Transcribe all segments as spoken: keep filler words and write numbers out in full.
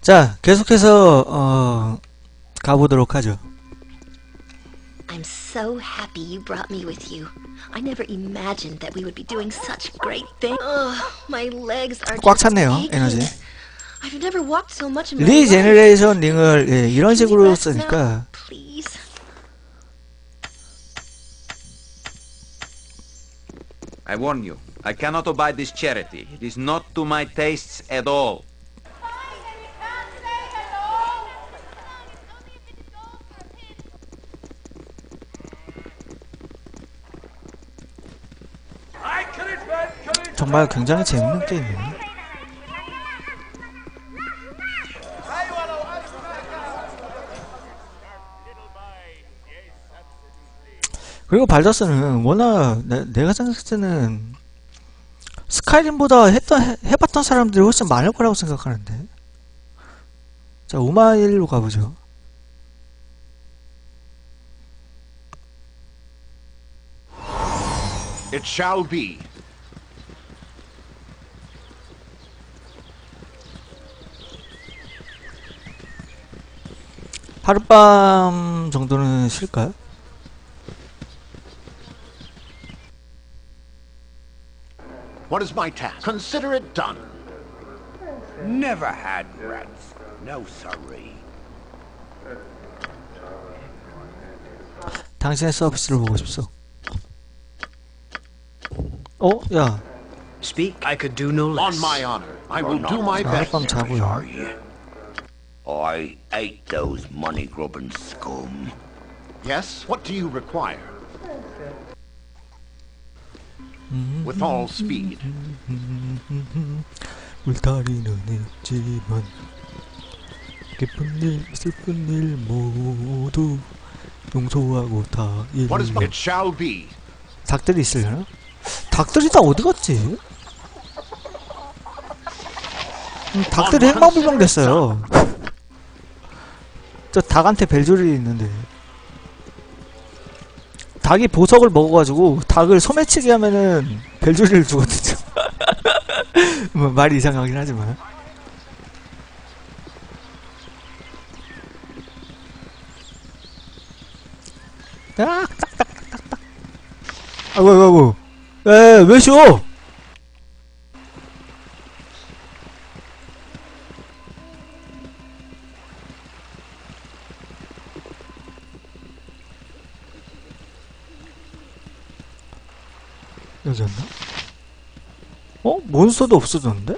자, 계속해서 어, 가보도록 하죠. I'm so happy you brought me with you. I never imagined that we would be doing such great things. Ugh, my legs are 꽉 just 찼네요, aching. 에너지. I've never walked so much in my life. 리제너레이션 링을 예, 이런 Can we 식으로 rest now, 쓰니까 please? I warn you, I cannot abide this charity. It is not to my tastes at all. 정말 굉장히 재밌는 게임이에요. 그리고 발더스는 워낙 내, 내가 생각할 때는 스카이림보다 했던, 해, 해봤던 사람들이 훨씬 많을 거라고 생각하는데. 자, 오마일로 가보죠. It shall be. 하룻밤 정도는 쉴까요? What is my task? Consider it done. Never had rats. No sorry. 당신의 서비스를 보고 싶소. 어? 야, Speak, I could do no less. On my honor, I will do my 자, best. 하룻밤 자고요. I ate those money-grubbing scum. Yes? What do you require? With all speed. 울타리는 있지만 기쁜 일, 슬픈 일 모두 용서하고 다 What is 일로. it shall be. 닭들이 있으려나? 닭들이 다 어디 갔지? 음, 닭들이 행방불명 됐어요. 저 닭한테 벨조리 있는데 닭이 보석을 먹어가지고 닭을 소매치기 하면은 벨조리를 주거든요. 뭐 말이 이상하긴 하지만. 딱딱딱딱딱. 아이고 아이고 아이고. 에, 왜 쉬어? 여기였나? 어? 몬스터도 없어졌는데?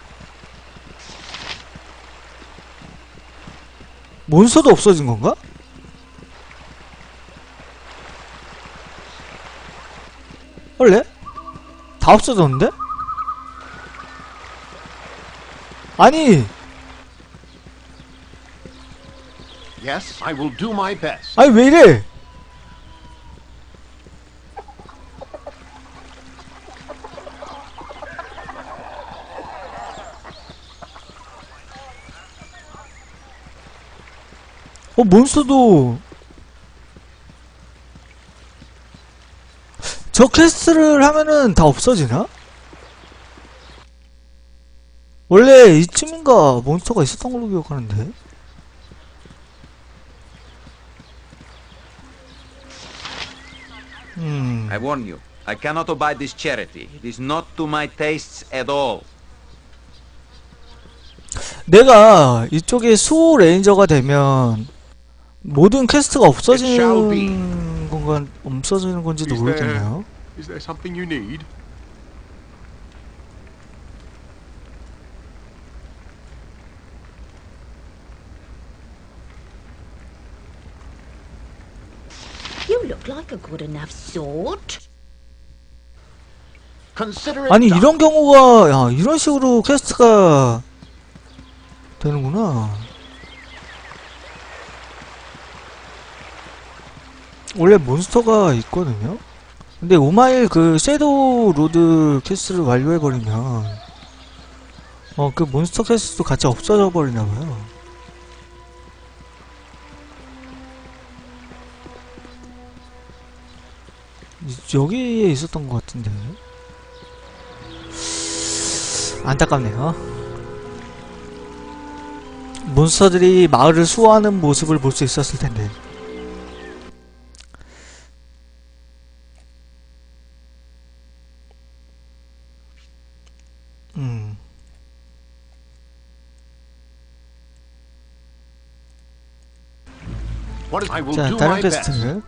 몬스터도 없어진 건가? 원래? 다 없어졌는데? 아니! Yes, I will do my best. 아니 왜 이래? 어, 몬스터도 저 퀘스트를 하면은 다 없어지나? 원래 이쯤인가 몬스터가 있었던 걸로 기억하는데. 음. I warn you, I cannot abide this charity. It is not to my tastes at all. 내가 이쪽에 수 레인저가 되면 모든 퀘스트가 없어지는 건가, 없어지는 건지도 모르겠네요. Is there something you need? You look like a good enough sort. Consider it 아니 done. 이런 경우가, 야, 이런 식으로 퀘스트가 되는구나. 원래 몬스터가 있거든요. 근데 오마일 그 섀도우 로드 퀘스트를 완료해버리면 어 그 몬스터 퀘스트도 같이 없어져 버리나봐요. 여기에 있었던 것 같은데. 안타깝네요. 몬스터들이 마을을 수호하는 모습을 볼 수 있었을 텐데. 음. What is I will 자, do 다른 my best. 퀘스트.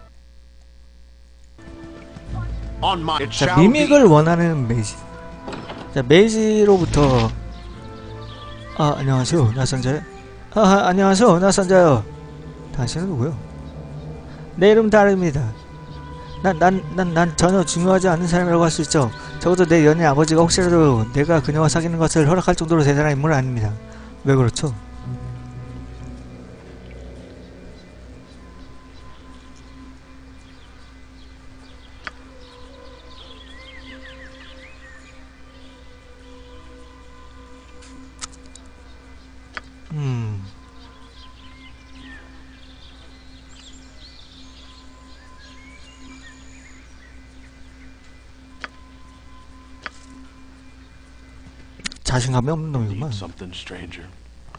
On my it 자, shall be. 미믹을 원하는 메이지. 자, 메이지로부터. 아, 안녕하세요. 나선자요. 아, 아, 안녕하세요. 나선자요. 당신은 누구요? 내 이름 다릅니다. 난, 난, 난, 난 전혀 중요하지 않은 사람이라고 할 수 있죠. 적어도 내 연인 아버지가 혹시라도 내가 그녀와 사귀는 것을 허락할 정도로 대단한 인물은 아닙니다. 왜 그렇죠? 음. 자신감이 없는 놈이구만. Something stranger.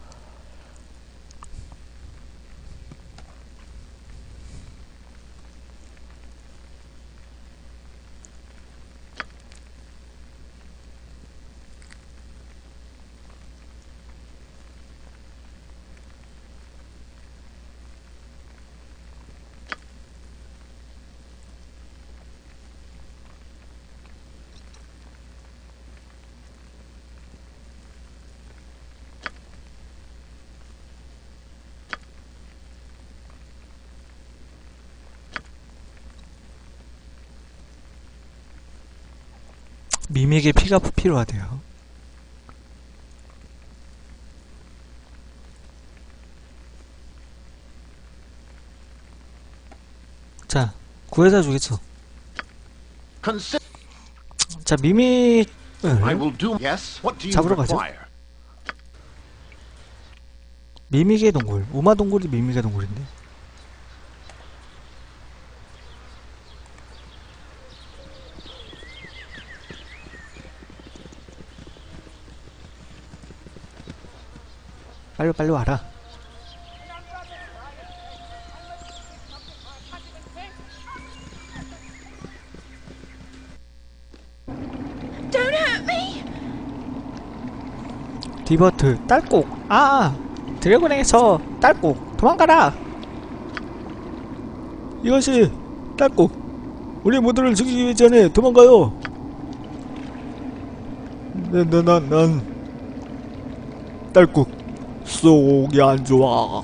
미믹의 피가 필요하대요. 자, 구해다 주겠어. Consider. 자, 미믹을 I will do. Yes. What do you 잡으러 가죠. require? 미믹의 동굴. 우마 동굴이 미믹의 동굴인데. 빨리 빨리 와라. Don't hurt me! 디버트 딸꾹. 아, 드래곤에서 딸꾹 도망가라. 이것이 딸꾹. 우리 모두를 죽이기 전에 도망가요. 난난난 난 딸꾹. 속이 안 좋아.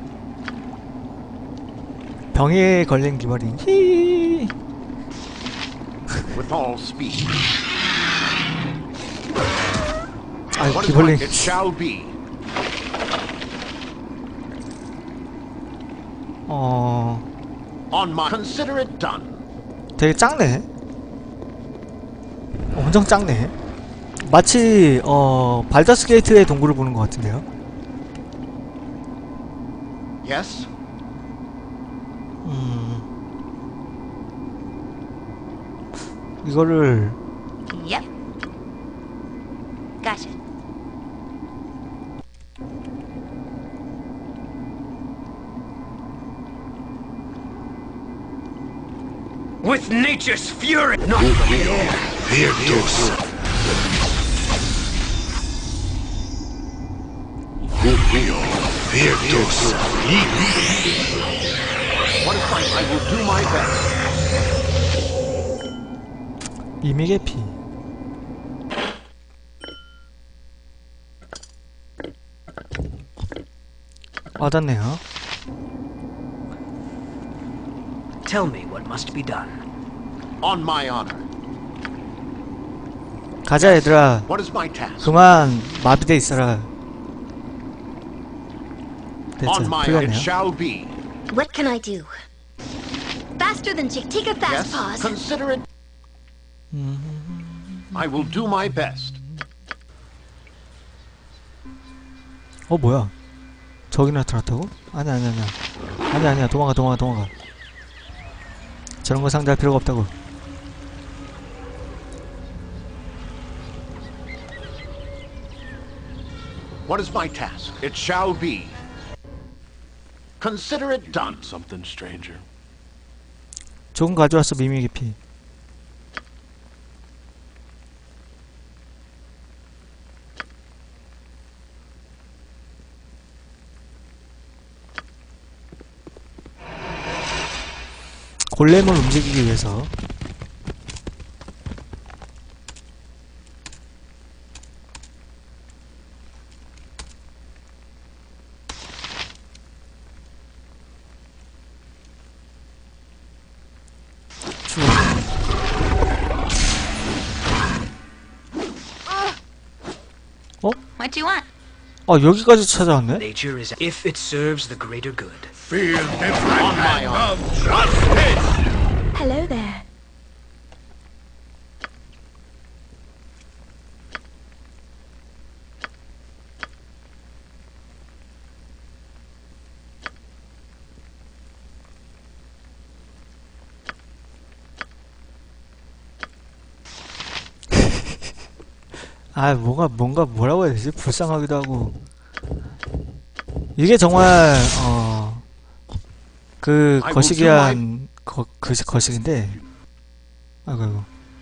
병에 걸린 기머리. 히. With all speed. 아이고, What is 기벌린. mine? It shall be. 어, On my. Consider it done. 되게 작네. 엄청 작네. 마치 어 발더스 게이트의 동굴을 보는 것 같은데요. Yes. 음, 이거를 Yep. Gotcha. With nature's fury, not Virtus. Virtus. What is mine? I will do my best. 미믹의 피. 와닿네요. Tell me what must be done. On my honor. 가자 얘들아. What is my task? 그만 마비돼 있어라. 됐죠. On my honor. It 풀렸네요. shall be. What can I do? Faster than Chick-Tika Fast Yes. Paws. Consider it. I will do my best. 어 뭐야? 저기 나타났다고? 아니 아니 아니야. 아니 아니야. 도망가 도망가 도망가. 저런 거 상대할 필요가 없다고. What is my task? It shall be. Consider it done. Something, stranger. 조금 가져왔어, 미미 깊이. 골렘을 움직이기 위해서. What do you want? 아, 여기까지 찾아왔네? Nature is if it serves the greater good. Feel different On my and arm. of justice! Hello there. 아, 뭔가, 뭔가, 뭐라고 해야 되지? 불쌍하기도 하고. 이게 정말, 어, 그, 거시기한, 거, 그, 거시기인데. 아이고, 아이고.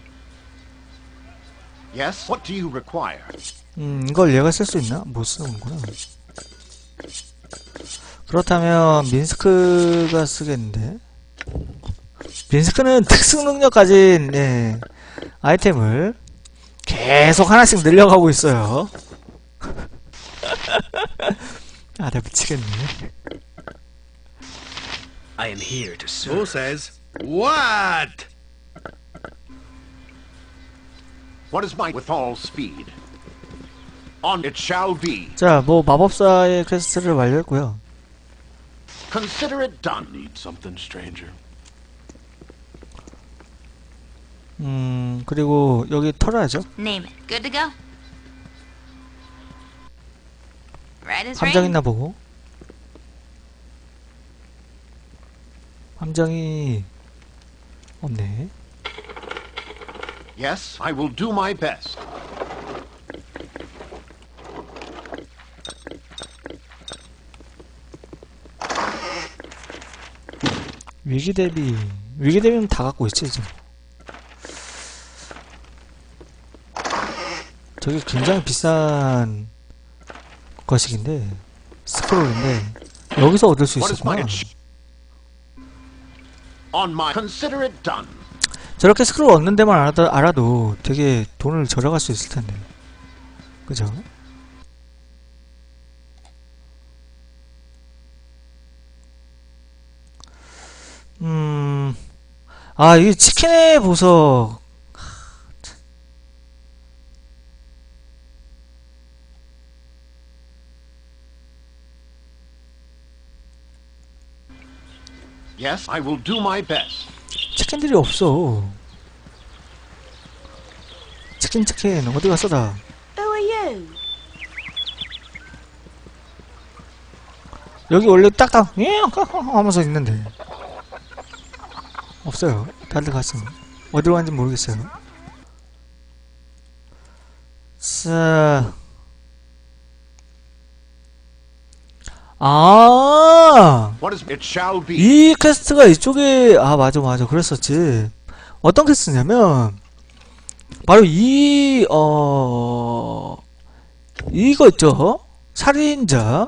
Yes? What do you require? 음, 이걸 얘가 쓸 수 있나? 못 쓰는구나. 그렇다면, 민스크가 쓰겠는데. 민스크는 특수 능력 가진, 예, 아이템을 계속 하나씩 늘려가고 있어요. 아, 나 미치겠네. I am here to Who serve. says what? What is my with all speed? On it shall be. 자, 뭐 마법사의 퀘스트를 완료했고요. Consider it done. Need something, stranger. 음, 그리고 여기 털어야죠. Name it. Good to go? Right as 함정 rain. 있나 보고. 함정이 없네. Yes, I will do my best. 위기 대비, 위기 대비는 다 갖고 있지, 지금. 저게 굉장히 비싼 거식인데, 스크롤인데, 여기서 얻을 수 What is my 있었구나. ch- On my consider it done. 저렇게 스크롤 얻는 데만 알아도, 알아도 되게 돈을 절약할 수 있을 텐데. 그죠? 음, 아, 이 치킨의 보석. Yes, I will do my best. 치킨들이 없어. 치킨, 치킨, 어디 갔어, 다? Who are you? 여기 원래 딱딱, 예, 하면서 있는데. 없어요. 다들 갔어. 어디로 갔는지 모르겠어요. 자. 아! What is it shall be. 이 퀘스트가 이쪽에, 아, 맞아, 맞아. 그랬었지. 어떤 퀘스트냐면, 바로 이, 어, 이거 있죠? 살인자.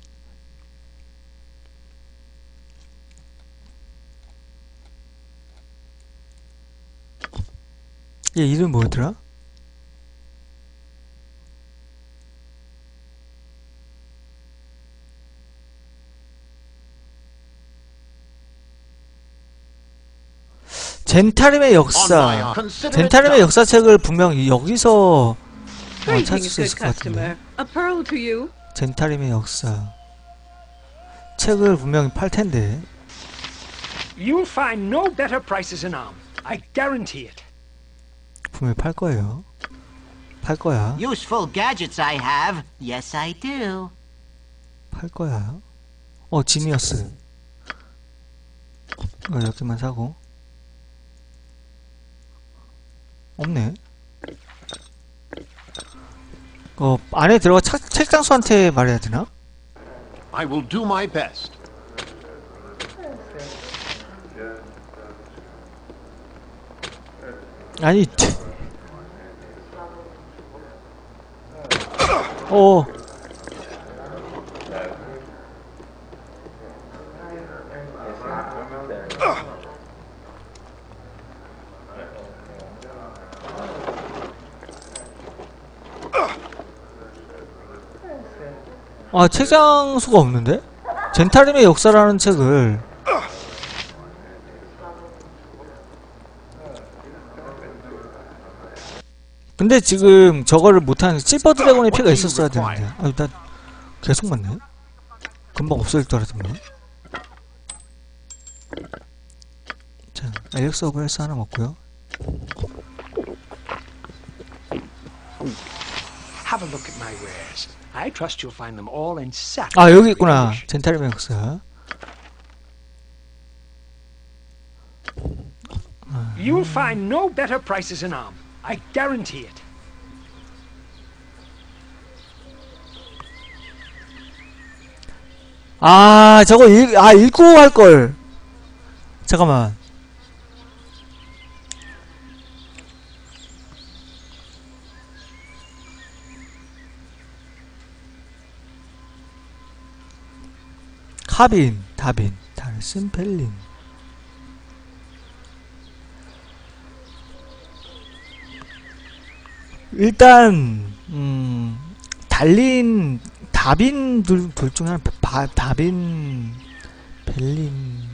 얘 이름 뭐였더라? 젠타림의 역사. 젠타림의 역사책을 분명히 여기서 어, 찾을 Greetings, 수 있을 good 것 같은데. customer. A pearl to you. 젠타림의 역사. 책을 분명히 팔 텐데. You'll find no better prices in Arm. I guarantee it. 분명히 팔 거예요. 팔 거야. Useful gadgets I have. Yes, I do. 팔 거야. 어, 지니어스. 어, 여기만 사고. 없네. 어, 안에 들어가 책, 책장수한테 말해야 되나? I will do my best. 아니, 어. 아, 책장수가 없는데? 젠타림의 역사라는 책을 근데 지금 저거를 못하는 실버 드래곤의 피가 있었어야 되는데 아, 일단 계속 맞네? 금방 없어질 줄 알았더니 자, 엘릭스 오브 헬스 하나 먹고요. Have a look at my wares. I trust you'll find them all in satin. 아, 여기 있구나. 젠타림의 역사. You'll find no better prices in Arm. I guarantee it. 아, 저거 읽, 아, 읽고 할걸. 잠깐만. 카빈, 다빈, 달슨, 펠린. 일단, 음, 달린, 다빈 둘, 둘 중에 하나, 바, 다빈, 벨린.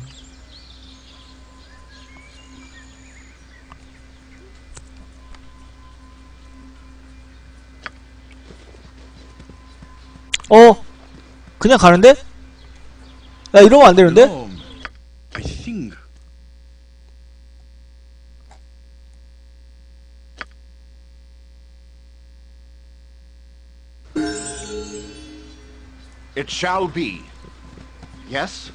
어? 그냥 가는데? 야, 이러면 안 되는데? No, I think. It shall be. Yes?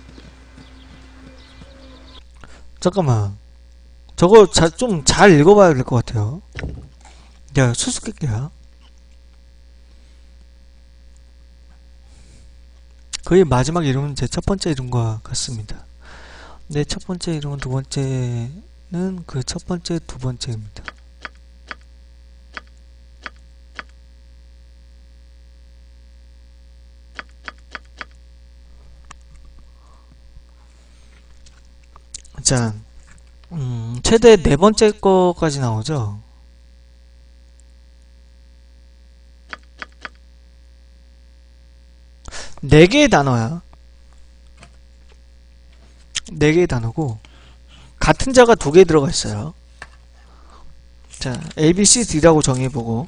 잠깐만. 저거 좀 잘 읽어봐야 될 것 같아요. 야, 수수께끼야. 그의 마지막 이름은 제 첫 번째 이름과 같습니다. 내 첫 번째 이름은 두 번째는 그 첫 번째 두 번째입니다. 자, 음, 최대 네 번째 거까지 나오죠. 네 개의 단어야. 네 개의 단어고 같은 자가 두 개 들어가 있어요. 자, A, B, C, D라고 정해보고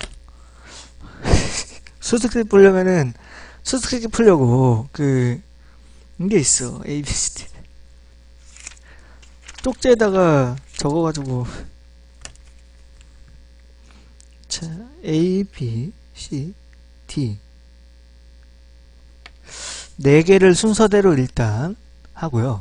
수수께끼 풀려면은 수수께끼 풀려고 그 이게 있어. A, B, C, D 쪽지에다가 적어가지고 자, A, B, C, D 네 개를 순서대로 일단 하고요.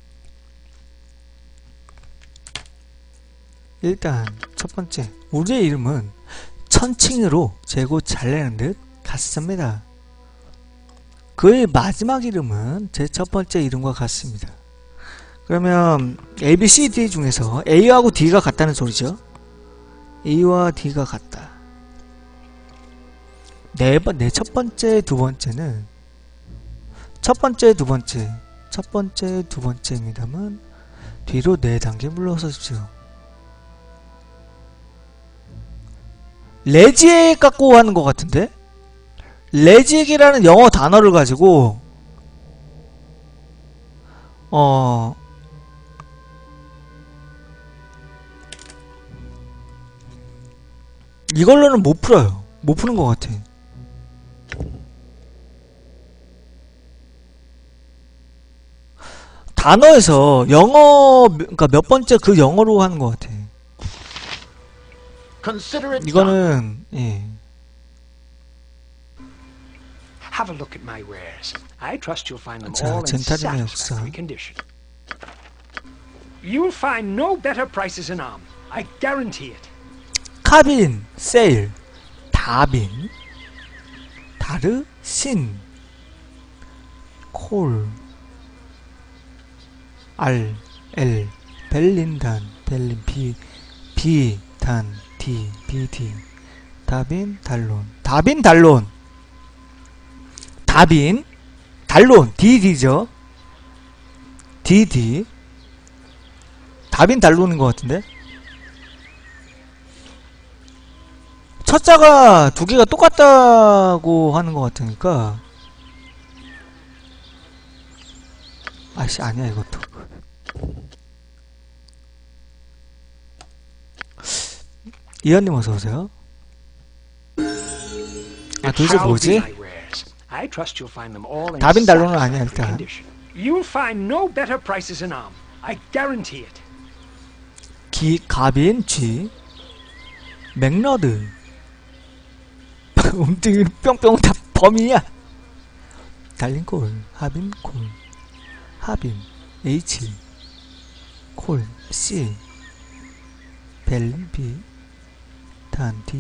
일단 첫 번째, 우리의 이름은 천칭으로 재고 잘 내는 듯 같습니다. 그의 마지막 이름은 제 첫 번째 이름과 같습니다. 그러면 A, B, C, D 중에서 A하고 D가 같다는 소리죠. A와 D가 같다. 네 번, 네 첫 번째, 두 번째는 첫 번째, 두 번째, 첫 번째, 두 번째입니다만 뒤로 네 단계 물러서십시오. 레지액 갖고 하는 것 같은데? 레지액이라는 영어 단어를 가지고 어 이걸로는 못 풀어요. 못 푸는 것 같아. 단어에서 영어, 그러니까 몇 번째 그 영어로 하는 것 같아. Consider it done. 이거는 예. Have a look at my wares. I trust you'll find them 자, all in 젠타림의 역사. satisfactory condition. You'll find no better prices in Arm. I guarantee it. 카빈, 세일, 다빈, 다르, 신, 콜, 알, 엘, 벨린단, 벨린, 비, 비, 단, 디, 비디, 다빈, 달론, 다빈, 달론, 다빈, 달론, 디디죠. 디디, 다빈, 달론인 것 같은데? 첫자가 두 개가 똑같다고 하는 것 같으니까. 아씨, 아니야, 이것도. 이현님 어서오세요. 아, 도대체 뭐지? I trust you'll find them all in 다빈 달론은 아니야, satisfactory 일단. condition. You'll find no better prices in Arm. I guarantee it. 기, 가빈, 쥐, 맥러드. 움직이 뿅뿅 다 범이야. 달린콜, 하빈, 콜, 하빈, H, 콜, C, 벨린, B, 단, D,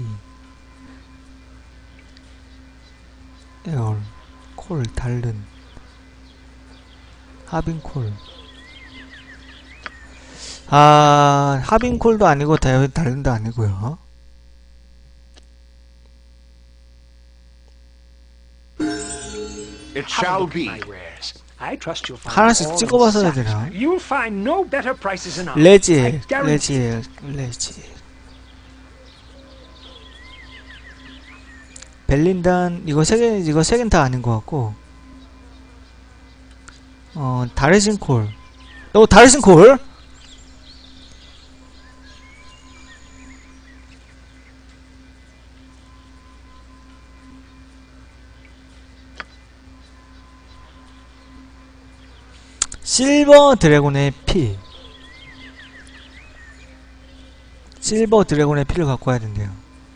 에얼, 콜, 달른, 하빈, 콜. 아, 하빈, 콜도 아니고 달른도 아니고요. It shall be. I trust you'll find 하나씩 them all 찍어봐서 해야 in 되나? satisfactory- You'll find no better prices in Arm. 레지엘, I guarantee 레지엘, 레지엘. 벨린단, 이거 세 개, 이거 세 개는 다 아닌 것 같고. 어, 다르신콜. 어, 다르신콜? 실버 드래곤의 피. 실버 드래곤의 피를 갖고 와야 된대요.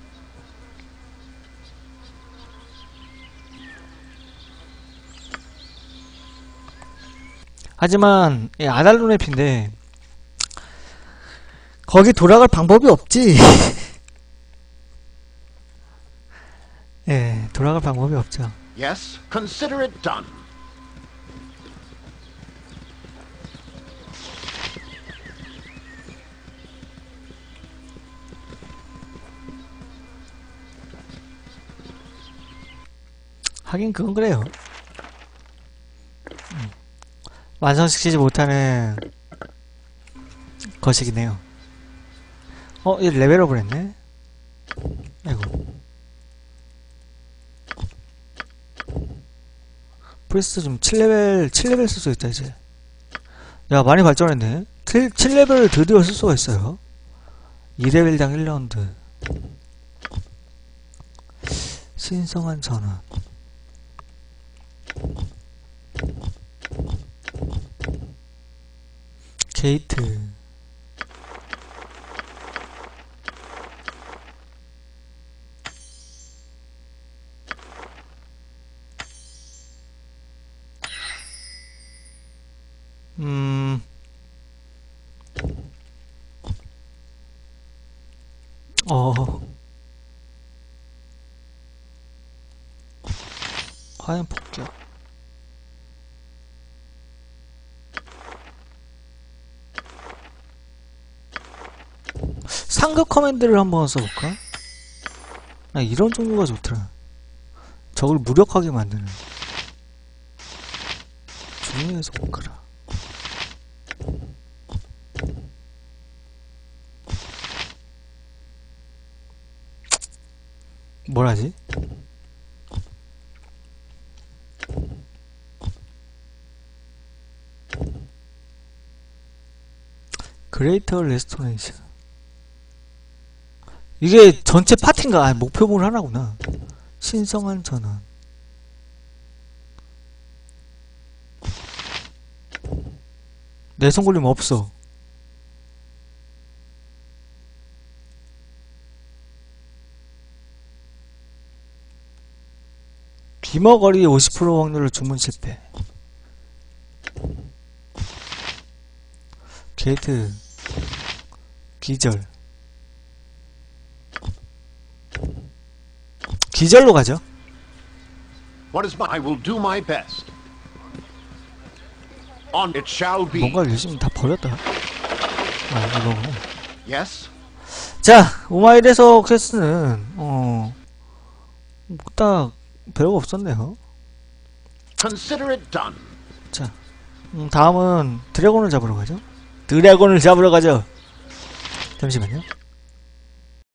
하지만 이 아달론의 피인데 거기 돌아갈 방법이 없지. 예, 돌아갈 방법이 없죠. Yes, consider it done. 하긴 그건 그래요. 음. 완성시키지 못하는 것이긴 해요. 어, 얘 레벨업을 했네? 아이고. 프리스트 좀 칠 레벨, 칠 레벨 쓸 수 있다, 이제. 야, 많이 발전했네. 칠 레벨을 드디어 쓸 수가 있어요. 이 레벨당 일 라운드. 신성한 전환. 게이트. 음. 어. 화염 폭격. 상급 커맨드를 한번 써볼까? 아, 이런 종류가 좋더라. 적을 무력하게 만드는. 중요해서 못 가라. 뭘 하지? 그레이터 레스토레이션. 이게 전체 파티인가? 아니, 목표물 하나구나. 신성한 전환. 내성 걸림 없어. 비머거리 오십 퍼센트 확률로 주문 실패. 게이트 기절. 기절로 가죠. What is mine? I will do my best. On it shall be. 뭔가 열심히 다 버렸다. 아, 이거구나. Yes? 자, 오마이레서 퀘스트는 어, 딱 별거 없었네요. Consider it done. 자, 음, 다음은 드래곤을 잡으러 가죠. 드래곤을 잡으러 가죠. 잠시만요.